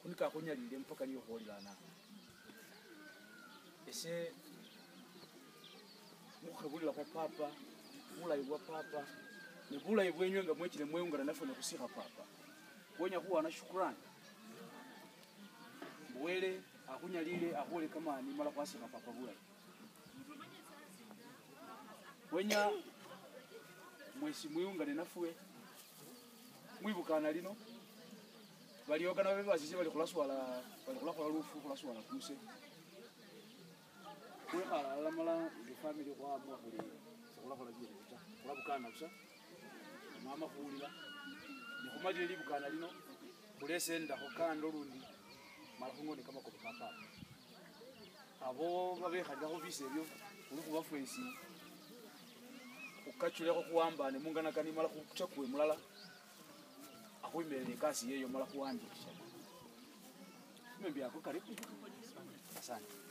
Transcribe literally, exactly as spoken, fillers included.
kunika kunyalile mpaka niyo kholilana ese mukhebulila kwa papa bulayi bwa papa ni bulayi bwenywe nga mwekile mweyungana naffe nekusika papa kuonya kuwana shukrani mwele akunyalile akhole kama ni mala kwasika papa bulayi wenya mwesi mweyungane nafwe mwibukana lino baliogana babe basisi bali kulaswala bali kulakhola lufu kulaswala kuse kwekhala alamala the family kwa mwa kuli kulakhola bile buta kulabukana busa mama kuulira nikumajile libukana lino kulesenda khokando lundi mala khungone kama ko papa abo babekhalira ko bise byo kulukuba fwesi ukachuleko kuambane mungana kani mala kuchakwe mulala akuimelele kasi yeyo mala kuandikisha mimi yako karibu asante.